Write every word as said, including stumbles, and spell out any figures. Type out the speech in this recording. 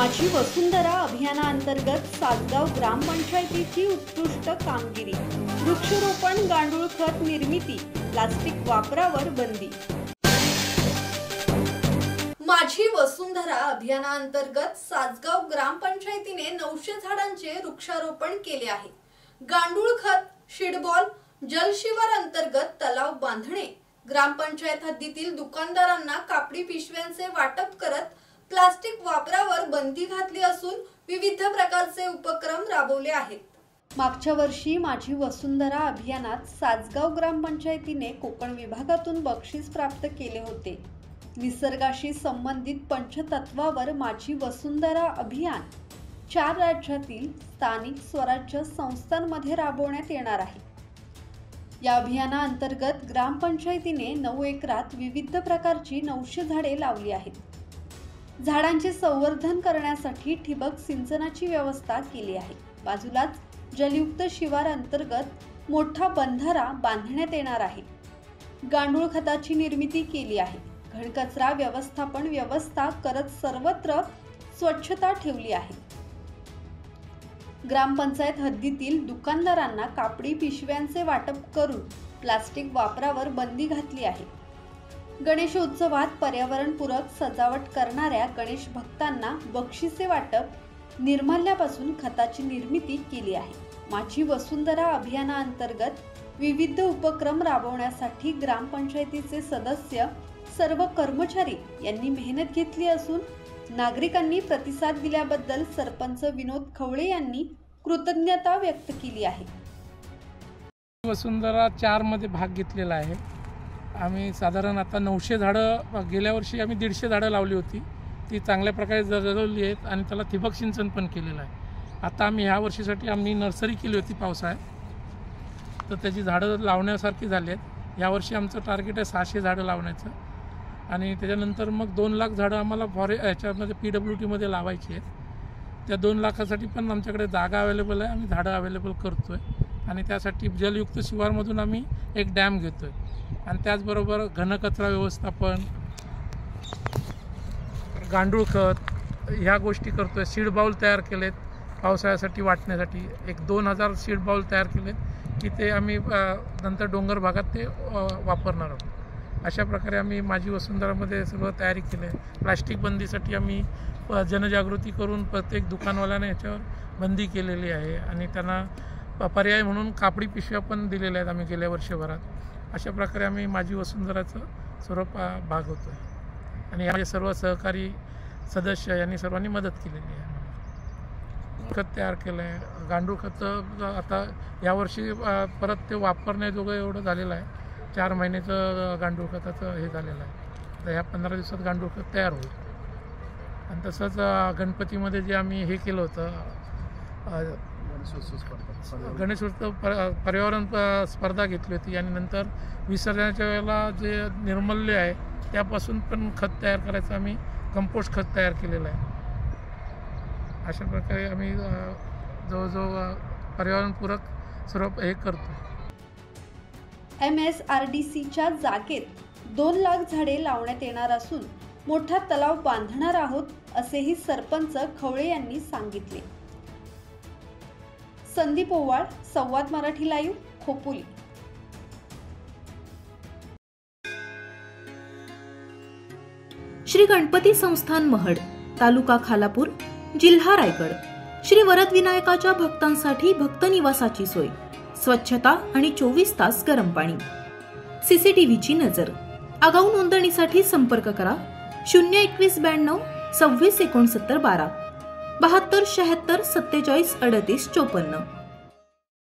माझी वसुंधरा अभियानांतर्गत सातगाव ग्रामपंचायतीची उत्कृष्ट कामगिरी। वृक्षरोपण, गांडूळ खत निर्मिती, प्लास्टिक वापरावर बंदी। माझी वसुंधरा अभियानांतर्गत सातगाव ग्रामपंचायतीने नऊशे झाडांचे वृक्षारोपण केले आहे। गांडूळ खत, शीडबॉल, जलशिवार अंतर्गत तलाव बांधणे, ग्रामपंचायत हद्दीतील दुकानदारांना कापडी पिशव्यांचे वाटप करत प्लास्टिक वापरावर बंदी घातली असून विविध प्रकारचे उपक्रम राबवले आहेत। मागच्या वर्षी माझी वसुंधरा अभियानात सातगाव ग्रामपंचायतीने कोकण विभागातून बक्षीस प्राप्त केले होते। निसर्गाशी संबंधित पंचतत्वावर माझी वसुंधरा अभियान चार राज्यातील स्थानिक स्वराज्य संस्थांमध्ये राबवण्यात येणार आहे। या अभियानाअंतर्गत ग्रामपंचायतीने नऊ एकरात विविध प्रकारची नऊशे झाडे लावली आहेत। झाडांचे संवर्धन करण्यासाठी ठिबक सिंचनाची व्यवस्था केली आहे। बाजूलाच जलयुक्त शिवार अंतर्गत मोठा बंधारा बांधण्यात येणार आहे। गांडूळ खताची निर्मिती केली आहे। घनकचरा व्यवस्थापन व्यवस्था करत सर्वत्र स्वच्छता ठेवली आहे। ग्रामपंचायत हद्दीतील दुकानदारांना कापडी पिशव्यांचे वाटप करून प्लास्टिक वापरावर बंदी घातली आहे। गणेशोत्सवात पर्यावरणपूरक सजावट करणाऱ्या गणेश भक्तांना बक्षिसे वाटप, निर्माल्यापासून खताची निर्मिती केली आहे। माझी वसुंधरा अभियानाअंतर्गत विविध उपक्रम राबवण्यासाठी ग्रामपंचायतीचे सदस्य, सर्व कर्मचारी यांनी मेहनत घेतली असून नागरिकांनी प्रतिसाद दिल्याबद्दल सरपंच विनोद खवळे यांनी कृतज्ञता व्यक्त केली आहे। वसुंधरा चार मध्ये भाग घेतलेला आहे। आम्ही साधारण आता नऊशे झाडं, गेल्या वर्षी आम्ही दीडशे झाडं लावली होती, ती चांगल्या प्रकारे जगवली आहेत आणि त्याला ठिबक सिंचन पण केलेलं आहे। आता आम्ही ह्या वर्षीसाठी आम्ही नर्सरी केली होती पावसाळ्यात, तर त्याची झाडं लावण्यासारखी झाली आहेत। यावर्षी आमचं टार्गेट आहे सहाशे झाडं लावण्याचं आणि त्याच्यानंतर मग दोन लाख झाडं आम्हाला फॉरे याच्यामध्ये पी डब्ल्यू टीमध्ये लावायची आहेत। त्या दोन लाखासाठी पण आमच्याकडे जागा अवेलेबल आहे, आम्ही झाडं अवेलेबल करतो आहे आणि त्यासाठी जलयुक्त शिवारमधून आम्ही एक डॅम घेतो आहे आणि त्याचबरोबर घनकचरा व्यवस्थापन, गांडूळ खत ह्या गोष्टी करतो आहे। सीड बाउल तयार केलेत पावसाळ्यासाठी वाटण्यासाठी, एक दोन हजार सीड बाउल तयार केलेत की ते आम्ही नंतर डोंगर भागात ते वापरणार आहोत। अशा प्रकारे आम्ही माझी वसुंधरामध्ये सर्व तयारी केली आहे। प्लास्टिक बंदीसाठी आम्ही जनजागृती करून प्रत्येक दुकानवाल्याने याच्यावर बंदी केलेली आहे आणि त्यांना पर्याय म्हणून कापडी पिशव्या पण दिलेल्या आहेत आम्ही गेल्या वर्षभरात। अशा प्रकारे आम्ही माझी वसुंधराचं सर्व भाग होतो आहे आणि यामध्ये सर्व सहकारी सदस्य यांनी सर्वांनी मदत केलेली आहे। खत तयार केलं आहे। गांडूळ खत आता यावर्षी परत ते वापरण्याजोगं एवढं झालेलं आहे, चार महिन्याचं गांडूळ खताचं हे झालेलं आहे। तर ह्या पंधरा दिवसात गांडूळ खत तयार होईल आणि तसंच गणपतीमध्ये जे आम्ही हे केलं होतं, गणेशोत्सव पर्यावरण स्पर्धा घेतली होती आणि नंतर विसर्जनाच्या वेळेला जे निर्मल्य आहे त्यापासून पण खत तयार करायचं आम्ही कंपोस्ट खत तयार केलेलं आहे। अशा प्रकारे आम्ही जवळजवळ पर्यावरणपूरक सर्व हे करतो। एम एस आर डी सीच्या जागेत दोन लाख झाडे लावण्यात येणार असून मोठा तलाव बांधणार आहोत, असेही सरपंच खवळे यांनी सांगितले। संदीप ओवाळ, संवाद मराठी लाईव्ह, खोपोली। श्री गणपती संस्थान महड, तालुका खालापूर, जिल्हा रायगड। श्री वरद विनायकाच्या भक्तांसाठी भक्त निवासाची सोय, स्वच्छता आणि चोवीस तास गरम पाणी, सीसीटीव्हीची नजर। आगाऊ नोंदणीसाठी संपर्क करा शून्य एकवीस ब्याण्णव सव्वीस एकोणसत्तर बारा, बहात्तर शहात्तर सत्तेचाळीस अडतीस चोपन्न।